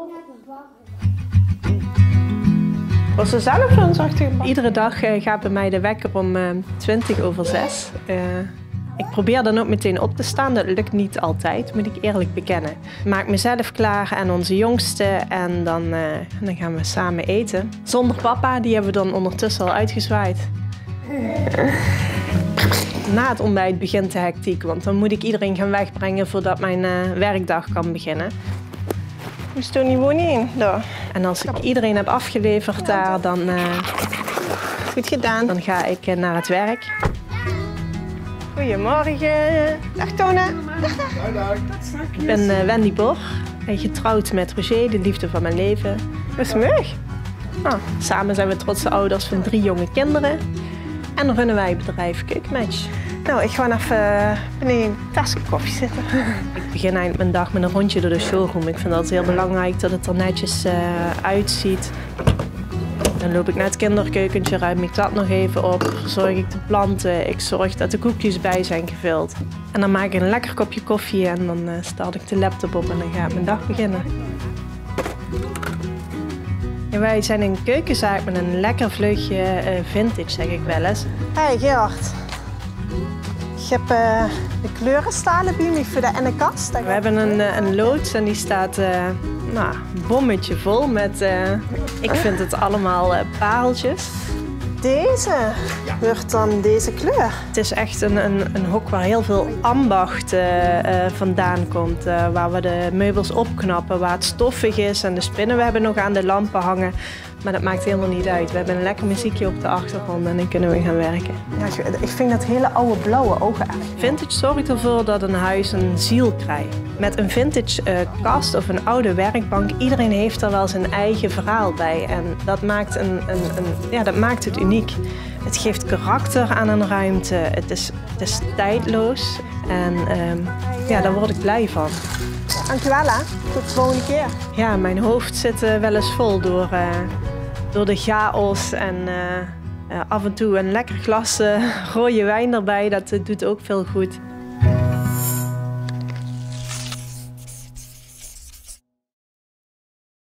Was ze zelf een zachte bak? Iedere dag gaat bij mij de wekker om 6:20. Ik probeer dan ook meteen op te staan. Dat lukt niet altijd, moet ik eerlijk bekennen. Ik maak mezelf klaar en onze jongste en dan gaan we samen eten. Zonder papa, die hebben we dan ondertussen al uitgezwaaid. Na het ontbijt begint de hectiek, want dan moet ik iedereen gaan wegbrengen voordat mijn werkdag kan beginnen. We staan hier gewoon in. En als ik iedereen heb afgeleverd daar, dan goed gedaan. Dan ga ik naar het werk. Goedemorgen. Dag Tone. Dag. Ik ben Wendy Bor, getrouwd met Roger, de liefde van mijn leven. Dat is meug. Samen zijn we trotse ouders van 3 jonge kinderen. En runnen wij het bedrijf Keukenmatch. Nou, ik ga even beneden een tasje koffie zitten. Ik begin eigenlijk mijn dag met een rondje door de showroom. Ik vind dat heel belangrijk dat het er netjes uitziet. Dan loop ik naar het kinderkeukentje, ruim ik dat nog even op. Verzorg ik de planten, ik zorg dat de koekjes bij zijn gevuld. En dan maak ik een lekker kopje koffie en dan start ik de laptop op en dan gaat mijn dag beginnen. Ja, wij zijn een keukenzaak met een lekker vleugje vintage, zeg ik wel eens. Hey Gerard, ik heb de kleuren stalen bij me voor in de kast. We hebben een loods en die staat bommetje vol met, ik vind het allemaal pareltjes. Deze wordt dan deze kleur. Het is echt een hok waar heel veel ambacht vandaan komt. Waar we de meubels opknappen, waar het stoffig is en de spinnenwebben nog aan de lampen hangen. Maar dat maakt helemaal niet uit. We hebben een lekker muziekje op de achtergrond en dan kunnen we gaan werken. Ja, ik vind dat hele oude blauwe ogen eigenlijk. Vintage zorgt ervoor dat een huis een ziel krijgt. Met een vintage kast of een oude werkbank, iedereen heeft er wel zijn eigen verhaal bij. En dat maakt, dat maakt het uniek. Het geeft karakter aan een ruimte. Het is tijdloos. En daar word ik blij van. Dankjewel hè. Tot de volgende keer. Ja, mijn hoofd zit wel eens vol door de chaos en af en toe een lekker glas rode wijn erbij. Dat doet ook veel goed.